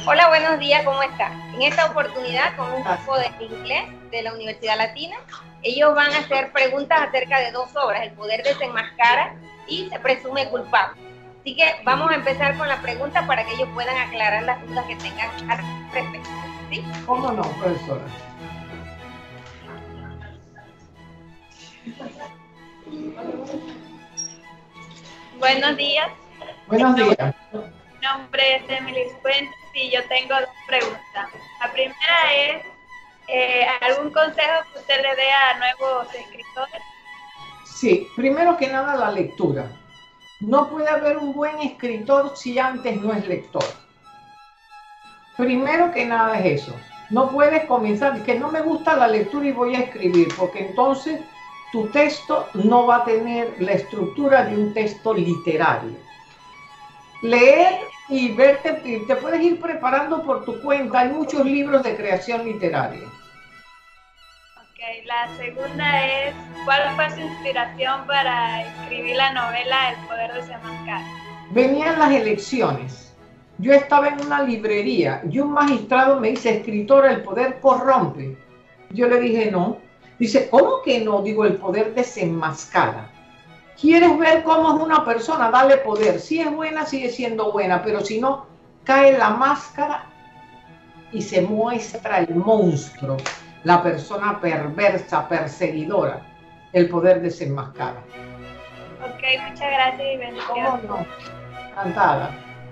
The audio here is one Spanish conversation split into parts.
Hola, buenos días, ¿cómo está? En esta oportunidad, con un grupo de inglés de la Universidad Latina, ellos van a hacer preguntas acerca de dos obras, El poder desenmascara y Se presume culpable. Así que vamos a empezar con la pregunta para que ellos puedan aclarar las dudas que tengan al respecto. ¿Sí? ¿Cómo no, profesora? Buenos días. Buenos días. Mi nombre es Emily Fuentes y yo tengo dos preguntas. La primera es, ¿algún consejo que usted le dé a nuevos escritores? Sí, primero que nada la lectura. No puede haber un buen escritor si antes no es lector. Primero que nada es eso. No puedes comenzar, que no me gusta la lectura y voy a escribir, porque entonces tu texto no va a tener la estructura de un texto literario. Leer y verte, te puedes ir preparando por tu cuenta. Hay muchos libros de creación literaria. Ok, la segunda es, ¿cuál fue su inspiración para escribir la novela El poder desenmascara? Venían las elecciones. Yo estaba en una librería y un magistrado me dice, escritora, el poder corrompe. Yo le dije, no. Dice, ¿cómo que no? Digo, el poder desenmascara. ¿Quieres ver cómo es una persona? Dale poder. Si es buena, sigue siendo buena, pero si no, cae la máscara y se muestra el monstruo, la persona perversa, perseguidora. El poder desenmascara. Ok, muchas gracias y bendiciones. ¿Cómo no? Encantada.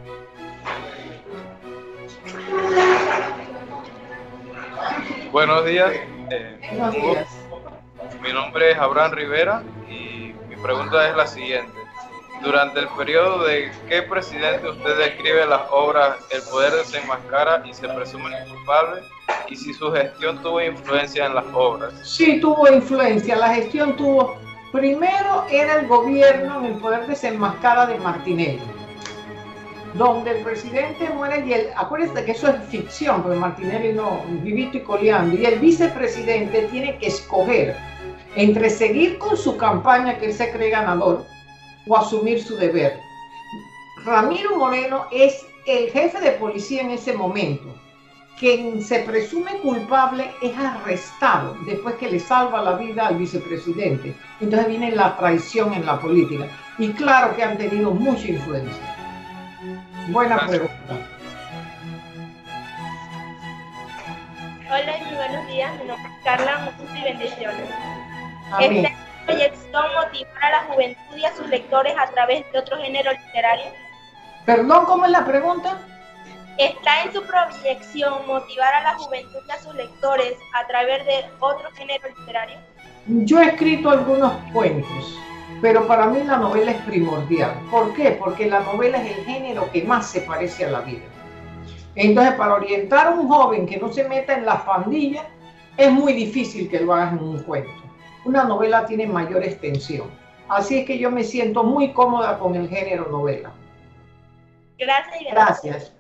Buenos días. Buenos días. Mi nombre es Abraham Rivera y mi pregunta es la siguiente. Durante el periodo de qué presidente usted describe las obras El poder desenmascara y Se presume culpable, y si su gestión tuvo influencia en las obras? Sí, tuvo influencia. La gestión tuvo. Primero era el gobierno en El poder desenmascara de Martinelli, donde el presidente muere y acuérdense que eso es ficción, porque Martinelli no, vivito y coleando, y el vicepresidente tiene que escoger entre seguir con su campaña que él se cree ganador o asumir su deber. Ramiro Moreno es el jefe de policía en ese momento. Quien se presume culpable es arrestado después que le salva la vida al vicepresidente. Entonces viene la traición en la política. Y claro que han tenido mucha influencia. Buena pregunta. Hola y muy buenos días, mi nombre es Carla, muchas y bendiciones. Amén. ¿Está en su proyección motivar a la juventud y a sus lectores a través de otro género literario? Perdón, ¿cómo es la pregunta? ¿Está en su proyección motivar a la juventud y a sus lectores a través de otro género literario? Yo he escrito algunos cuentos, pero para mí la novela es primordial. ¿Por qué? Porque la novela es el género que más se parece a la vida. Entonces, para orientar a un joven que no se meta en las pandillas, es muy difícil que lo hagas en un cuento. Una novela tiene mayor extensión. Así es que yo me siento muy cómoda con el género novela. Gracias y Gracias.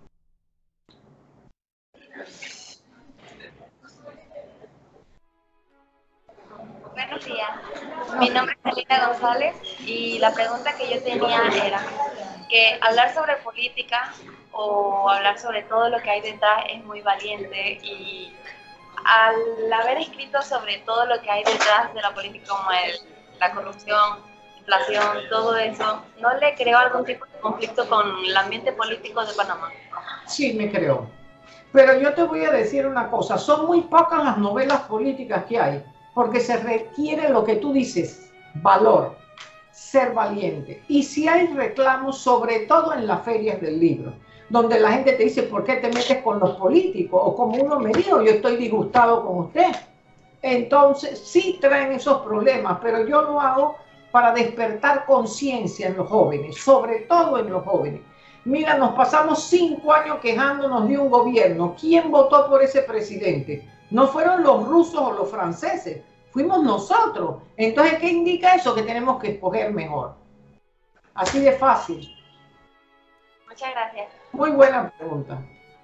Buenos días, mi nombre es Elena González y la pregunta que yo tenía era que hablar sobre política o hablar sobre todo lo que hay detrás es muy valiente, y al haber escrito sobre todo lo que hay detrás de la política como la corrupción, inflación, todo eso, ¿no le creó algún tipo de conflicto con el ambiente político de Panamá? Sí, me creo. Pero yo te voy a decir una cosa, son muy pocas las novelas políticas que hay, porque se requiere lo que tú dices, valor, ser valiente. Y si hay reclamos, sobre todo en las ferias del libro, donde la gente te dice, ¿por qué te metes con los políticos? O como uno me dijo, yo estoy disgustado con usted. Entonces, sí traen esos problemas, pero yo lo hago para despertar conciencia en los jóvenes, sobre todo en los jóvenes. Mira, nos pasamos 5 años quejándonos de un gobierno. ¿Quién votó por ese presidente? No fueron los rusos o los franceses, fuimos nosotros. Entonces, ¿qué indica eso? Que tenemos que escoger mejor. Así de fácil. Muchas gracias. Muy buena pregunta.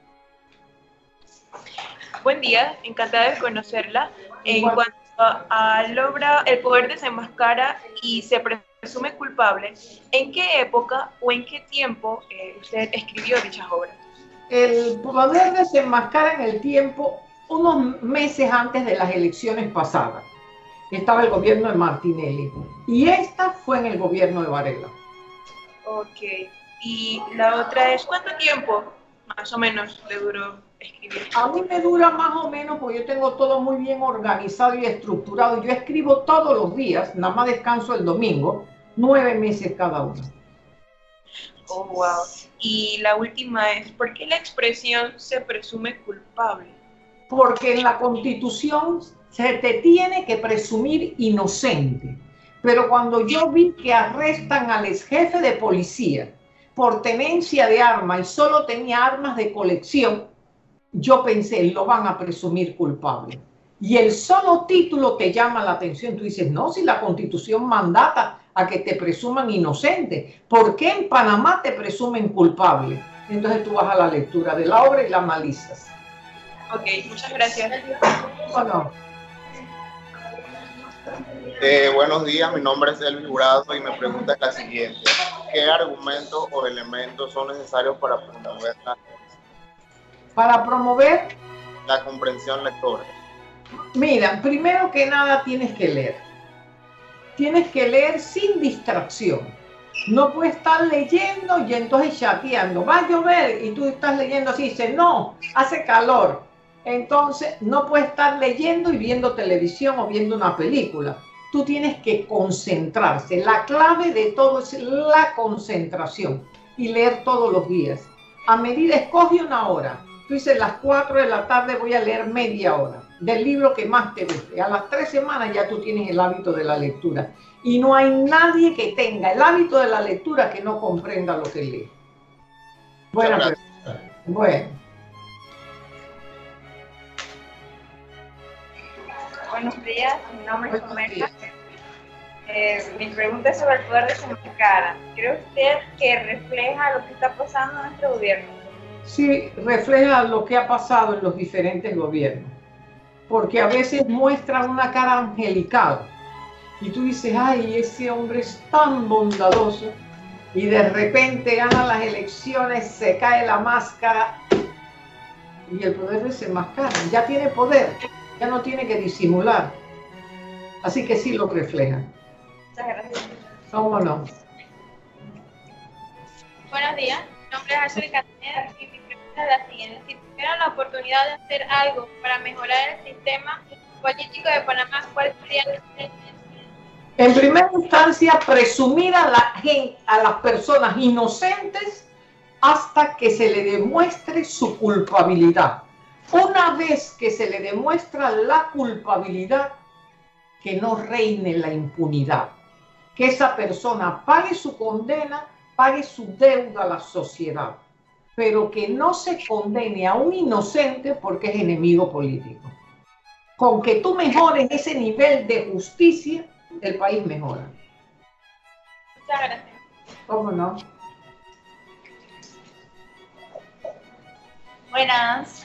Buen día, encantada de conocerla. En Igual. cuanto a la obra El poder desenmascara y Se presume culpable, ¿en qué época o en qué tiempo usted escribió dichas obras? el poder desenmascara en el tiempo unos meses antes de las elecciones pasadas. Estaba el gobierno de Martinelli y esta fue en el gobierno de Varela. Ok. Y la otra es, ¿cuánto tiempo más o menos le duró escribir? A mí me dura más o menos porque yo tengo todo muy bien organizado y estructurado. Yo escribo todos los días, nada más descanso el domingo, 9 meses cada uno. Oh, wow. Y la última es, ¿por qué la expresión se presume culpable? Porque en la Constitución se te tiene que presumir inocente. Pero cuando yo vi que arrestan al ex jefe de policía por tenencia de armas y solo tenía armas de colección, yo pensé, lo van a presumir culpable. Y el solo título te llama la atención. Tú dices, no, si la Constitución mandata a que te presuman inocente, ¿por qué en Panamá te presumen culpable? Entonces tú vas a la lectura de la obra y la analizas. Ok, muchas gracias. Bueno. Buenos días, mi nombre es Elvis Jurado y mi pregunta es la siguiente. ¿Qué argumentos o elementos son necesarios para promover la comprensión lectora? Mira, primero que nada tienes que leer. Tienes que leer sin distracción. No puedes estar leyendo y entonces chateando. Va a llover y tú estás leyendo así y dices, no, hace calor. Entonces no puedes estar leyendo y viendo televisión o viendo una película. Tú tienes que concentrarse. La clave de todo es la concentración y leer todos los días. A medida, escoge una hora. Tú dices, las 4 de la tarde voy a leer media hora del libro que más te guste. A las 3 semanas ya tú tienes el hábito de la lectura. Y no hay nadie que tenga el hábito de la lectura que no comprenda lo que lee. Bueno. Buenos días, mi nombre es Omega. Mi pregunta es sobre el poder desenmascara. ¿Cree usted que refleja lo que está pasando en nuestro gobierno? Sí, refleja lo que ha pasado en los diferentes gobiernos. Porque a veces muestran una cara angelical. Y tú dices, ay, ese hombre es tan bondadoso. Y de repente gana las elecciones, se cae la máscara. Y el poder desenmascara. Ya tiene poder. Ya no tiene que disimular. Así que sí lo refleja. Muchas gracias. ¿Cómo no? Buenos días, mi nombre es Ashley Cataneda y mi pregunta es la siguiente. Si tuvieran la oportunidad de hacer algo para mejorar el sistema político de Panamá, ¿cuál sería la intención? En primera instancia, presumir a las personas inocentes hasta que se le demuestre su culpabilidad. Una vez que se le demuestra la culpabilidad, que no reine la impunidad. Que esa persona pague su condena, pague su deuda a la sociedad, pero que no se condene a un inocente porque es enemigo político. Con que tú mejores ese nivel de justicia, el país mejora. Muchas gracias. ¿Cómo no? Buenas,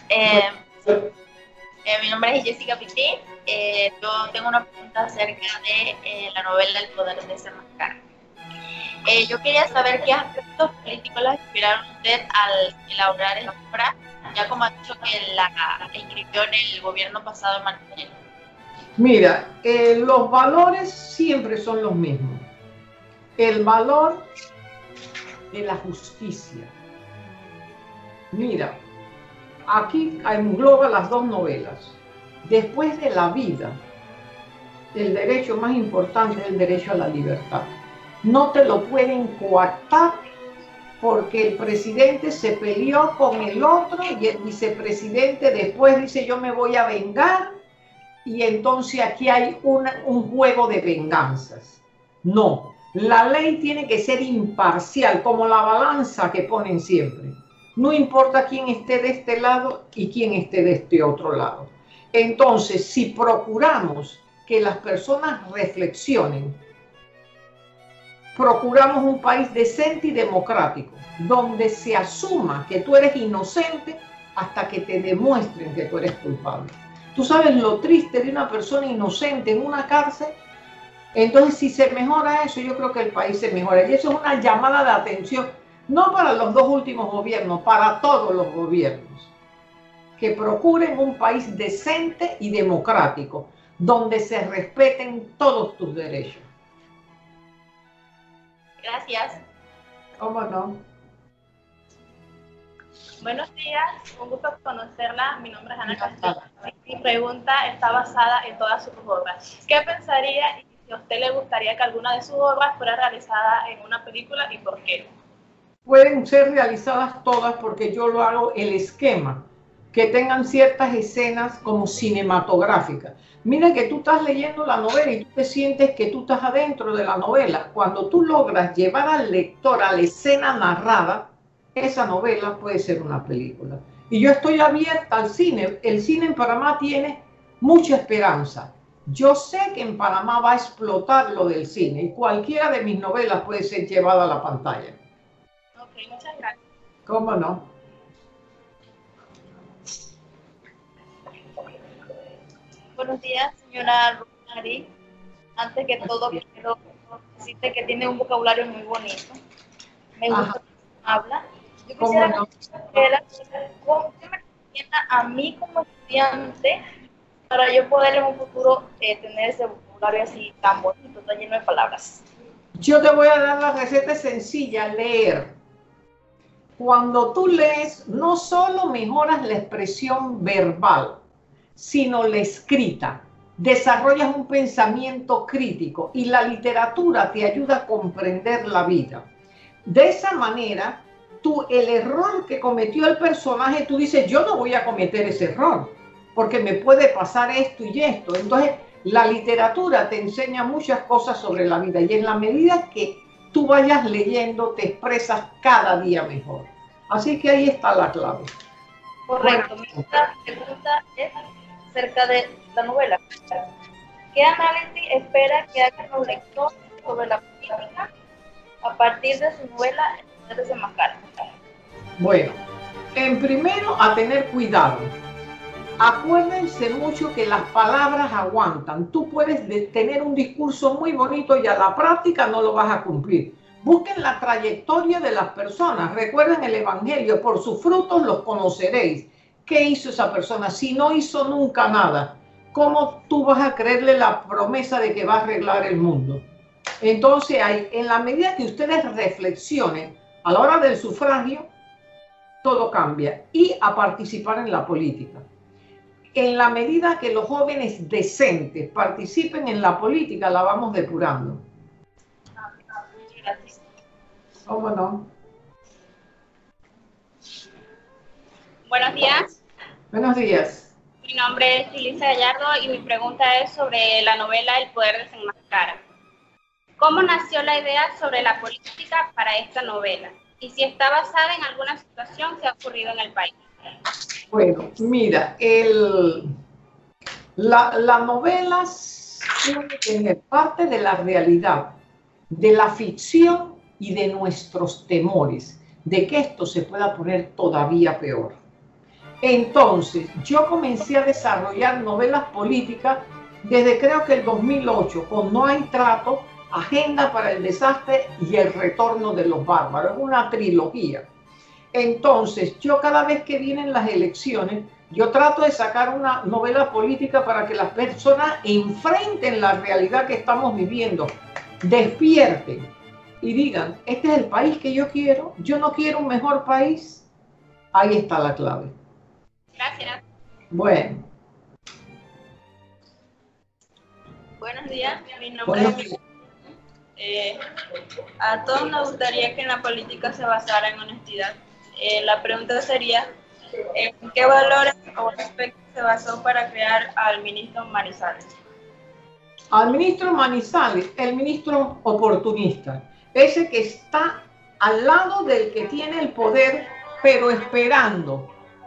mi nombre es Jessica Pitti. Yo tengo una pregunta acerca de la novela El poder desenmascara. Yo quería saber qué aspectos políticos la inspiraron a usted al elaborar esta obra, ya como ha dicho que la escribió en el gobierno pasado de Martinelli. Mira, los valores siempre son los mismos. El valor de la justicia. Mira, aquí engloba las dos novelas. Después de la vida, el derecho más importante es el derecho a la libertad. No te lo pueden coartar porque el presidente se peleó con el otro y el vicepresidente después dice yo me voy a vengar y entonces aquí hay un juego de venganzas. No, la ley tiene que ser imparcial, como la balanza que ponen siempre. No importa quién esté de este lado y quién esté de este otro lado. Entonces, si procuramos que las personas reflexionen, procuramos un país decente y democrático, donde se asuma que tú eres inocente hasta que te demuestren que tú eres culpable. ¿Tú sabes lo triste de una persona inocente en una cárcel? Entonces, si se mejora eso, yo creo que el país se mejora. Y eso es una llamada de atención no para los 2 últimos gobiernos, para todos los gobiernos, que procuren un país decente y democrático, donde se respeten todos tus derechos. Gracias. ¿Cómo no? Buenos días, un gusto conocerla. Mi nombre es Ana Castillo. Mi pregunta está basada en todas sus obras. ¿Qué pensaría y si a usted le gustaría que alguna de sus obras fuera realizada en una película y por qué? Pueden ser realizadas todas porque yo lo hago el esquema, que tengan ciertas escenas como cinematográficas. Mira que tú estás leyendo la novela y tú te sientes que tú estás adentro de la novela. Cuando tú logras llevar al lector a la escena narrada, esa novela puede ser una película. Y yo estoy abierta al cine. El cine en Panamá tiene mucha esperanza. Yo sé que en Panamá va a explotar lo del cine y cualquiera de mis novelas puede ser llevada a la pantalla. Ok, muchas gracias. ¿Cómo no? Buenos días, señora Rosemary. Antes que todo, quiero decirte que tiene un vocabulario muy bonito. Me gusta cómo habla. Yo quisiera que ¿cómo me recomienda a mí como estudiante para yo poder en un futuro tener ese vocabulario así tan bonito, tan lleno de palabras? Yo te voy a dar la receta sencilla, leer. Cuando tú lees, no solo mejoras la expresión verbal, sino la escrita. Desarrollas un pensamiento crítico y la literatura te ayuda a comprender la vida. De esa manera, tú, el error que cometió el personaje, tú dices, yo no voy a cometer ese error, porque me puede pasar esto y esto. Entonces, la literatura te enseña muchas cosas sobre la vida y en la medida que tú vayas leyendo, te expresas cada día mejor. Así que ahí está la clave. Correcto. Mi pregunta es acerca de la novela. ¿Qué análisis espera que hagan los lectores sobre la política a partir de su novela El poder desenmascara? Bueno, en primero, a tener cuidado. Acuérdense mucho que las palabras aguantan. Tú puedes tener un discurso muy bonito y a la práctica no lo vas a cumplir. Busquen la trayectoria de las personas. Recuerden el Evangelio, por sus frutos los conoceréis. ¿Qué hizo esa persona? Si no hizo nunca nada, ¿cómo tú vas a creerle la promesa de que va a arreglar el mundo? Entonces, en la medida que ustedes reflexionen a la hora del sufragio, todo cambia. Y a participar en la política. En la medida que los jóvenes decentes participen en la política, la vamos depurando. Gracias. ¿Cómo no? Buenos días. Buenos días. Mi nombre es Elisa Gallardo y mi pregunta es sobre la novela El poder desenmascara. ¿Cómo nació la idea sobre la política para esta novela? Y si está basada en alguna situación que ha ocurrido en el país. Bueno, mira, la novela tiene que tener parte de la realidad, de la ficción y de nuestros temores, de que esto se pueda poner todavía peor. Entonces, yo comencé a desarrollar novelas políticas desde creo que el 2008, con No hay trato, Agenda para el desastre y El retorno de los bárbaros. Es una trilogía. Entonces, yo cada vez que vienen las elecciones, yo trato de sacar una novela política para que las personas enfrenten la realidad que estamos viviendo, despierten y digan, este es el país que yo no quiero un mejor país. Ahí está la clave. Gracias. Bueno. Buenos días, mi nombre es... a todos nos gustaría que en la política se basara en honestidad. La pregunta sería, ¿en qué valores o aspectos se basó para crear al ministro Manizales? Al ministro Manizales, el ministro oportunista, ese que está al lado del que tiene el poder, pero esperando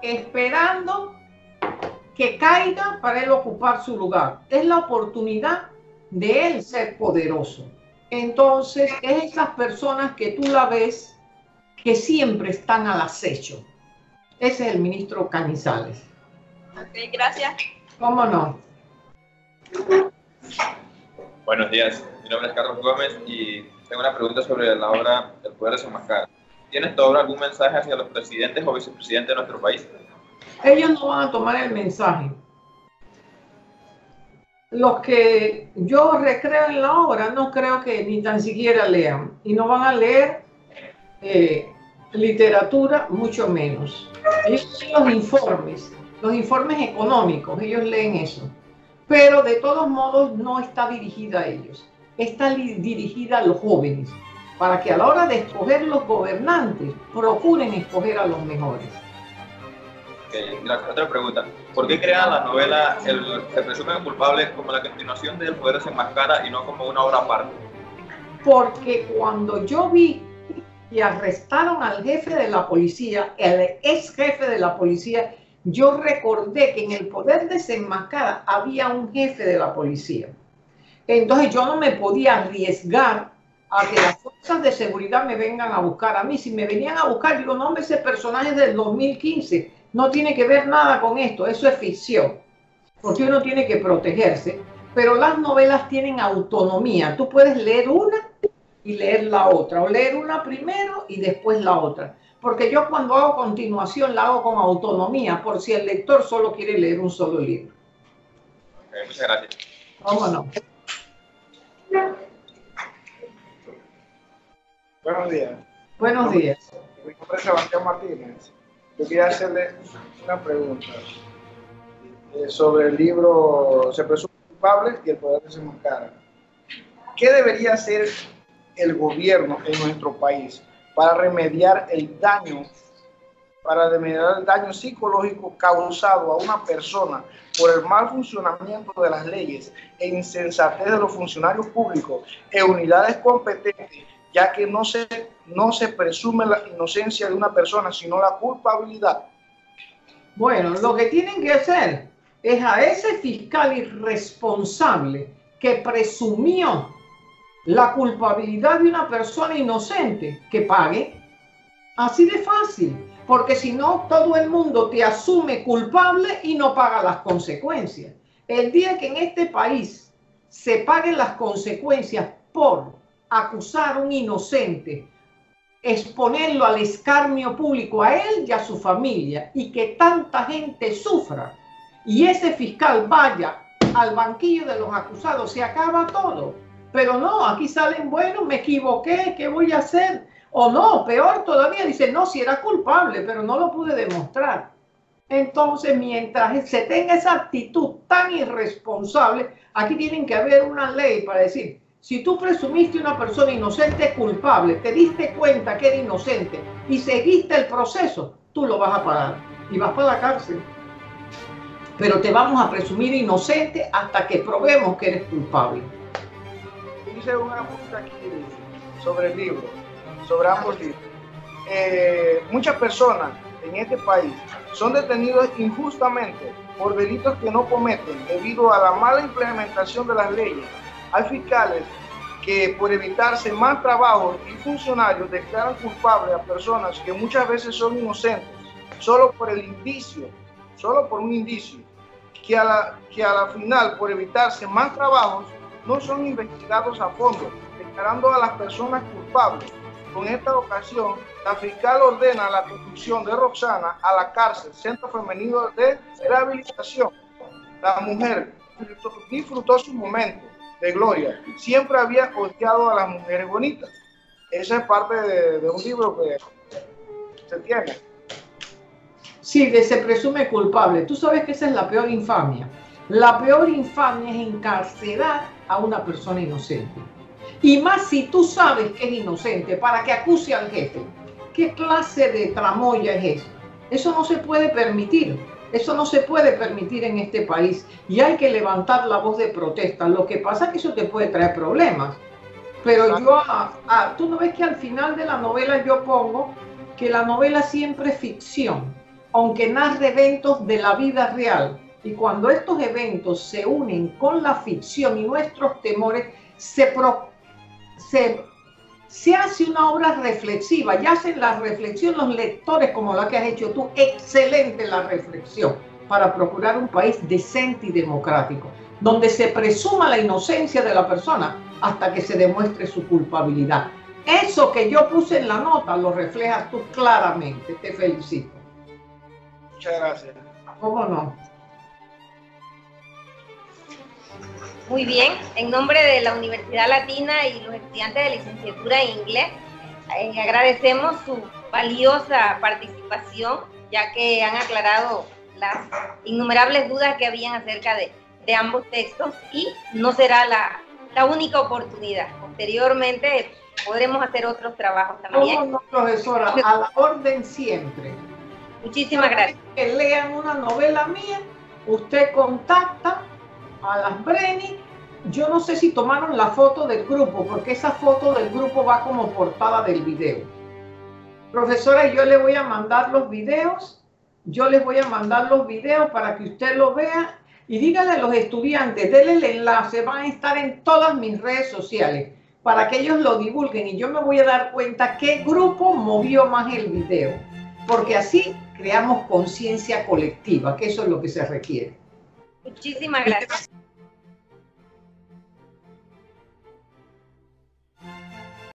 que caiga para él ocupar su lugar. Es la oportunidad de él ser poderoso. Entonces, es esas personas que tú la ves que siempre están al acecho. Ese es el ministro Canizales. Ok, gracias. ¿Cómo no? Buenos días, mi nombre es Carlos Gómez y tengo una pregunta sobre la obra El poder desenmascara. ¿Tienes tu obra algún mensaje hacia los presidentes o vicepresidentes de nuestro país? Ellos no van a tomar el mensaje. Los que yo recreo en la obra no creo que ni tan siquiera lean, y no van a leer literatura, mucho menos. Ellos leen los informes económicos, ellos leen eso. Pero de todos modos no está dirigida a ellos, está dirigida a los jóvenes, para que a la hora de escoger los gobernantes procuren escoger a los mejores. Okay, gracias. Otra pregunta. ¿Por qué crean las novelas se presumen culpables como la continuación del Poder se enmascara y no como una obra aparte? Porque cuando yo vi que arrestaron al jefe de la policía, el ex jefe de la policía, yo recordé que en el Poder desenmascara había un jefe de la policía. Entonces yo no me podía arriesgar a que las fuerzas de seguridad me vengan a buscar a mí. Si me venían a buscar, digo, no, ese personaje es del 2015, no tiene que ver nada con esto, eso es ficción, porque uno tiene que protegerse. Pero las novelas tienen autonomía, tú puedes leer una y leer la otra, o leer una primero y después la otra. Porque yo cuando hago continuación la hago con autonomía, por si el lector solo quiere leer un solo libro. Okay, muchas gracias. Vámonos. Buenos días. Buenos días. Mi nombre es Sebastián Martínez. Yo quería hacerle una pregunta sobre el libro Se presume culpable y el poder desenmascara. ¿Qué debería hacer el gobierno en nuestro país para remediar el daño psicológico causado a una persona por el mal funcionamiento de las leyes e insensatez de los funcionarios públicos e unidades competentes, ya que no se presume la inocencia de una persona, sino la culpabilidad? Bueno, lo que tienen que hacer es a ese fiscal irresponsable que presumió la culpabilidad de una persona inocente, que pague. Así de fácil, porque si no, todo el mundo te asume culpable y no paga las consecuencias. El día que en este país se paguen las consecuencias por acusar a un inocente, exponerlo al escarnio público a él y a su familia, y que tanta gente sufra, y ese fiscal vaya al banquillo de los acusados, se acaba todo. Pero no, aquí salen, bueno, me equivoqué, ¿qué voy a hacer? O no, peor todavía, dice, no, si era culpable, pero no lo pude demostrar. Entonces, mientras se tenga esa actitud tan irresponsable, aquí tienen que haber una ley para decir, si tú presumiste una persona inocente culpable, te diste cuenta que era inocente y seguiste el proceso, tú lo vas a pagar y vas para la cárcel. Pero te vamos a presumir inocente hasta que probemos que eres culpable. Hice una pregunta aquí sobre el libro, sobre ambos libros. Muchas personas en este país son detenidos injustamente por delitos que no cometen debido a la mala implementación de las leyes. Hay fiscales que por evitarse más trabajo y funcionarios declaran culpables a personas que muchas veces son inocentes solo por un indicio, que a la final por evitarse más trabajos no son investigados a fondo, declarando a las personas culpables. Con esta ocasión, la fiscal ordena la conducción de Roxana a la cárcel, Centro Femenino de Rehabilitación. La mujer disfrutó su momento de gloria. Siempre había odiado a las mujeres bonitas. Esa es parte de un libro que se tiene. Sí, se presume culpable. Tú sabes que esa es la peor infamia. La peor infamia es encarcelar a una persona inocente. Y más si tú sabes que es inocente, para que acuse al jefe. ¿Qué clase de tramoya es eso? Eso no se puede permitir. Eso no se puede permitir en este país. Y hay que levantar la voz de protesta. Lo que pasa es que eso te puede traer problemas. Pero yo, tú no ves que al final de la novela yo pongo que la novela siempre es ficción, aunque narre eventos de la vida real. Y cuando estos eventos se unen con la ficción y nuestros temores, se hace una obra reflexiva, y hacen la reflexión los lectores como la que has hecho tú. Excelente la reflexión para procurar un país decente y democrático, donde se presuma la inocencia de la persona hasta que se demuestre su culpabilidad. Eso que yo puse en la nota lo reflejas tú claramente. Te felicito. Muchas gracias. ¿Cómo no? Muy bien, en nombre de la Universidad Latina y los estudiantes de licenciatura en inglés, agradecemos su valiosa participación, ya que han aclarado las innumerables dudas que habían acerca de ambos textos, y no será la única oportunidad. Posteriormente podremos hacer otros trabajos también. ¿Cómo no, profesora? A la orden siempre. Muchísimas gracias. Que lean una novela mía, usted contacta a las Breni. Yo no sé si tomaron la foto del grupo, porque esa foto del grupo va como portada del video. Profesora, yo le voy a mandar los videos. Yo les voy a mandar los videos para que usted lo vea. Y dígale a los estudiantes, denle el enlace, van a estar en todas mis redes sociales para que ellos lo divulguen, y yo me voy a dar cuenta qué grupo movió más el video, porque así creamos conciencia colectiva, que eso es lo que se requiere. Muchísimas gracias.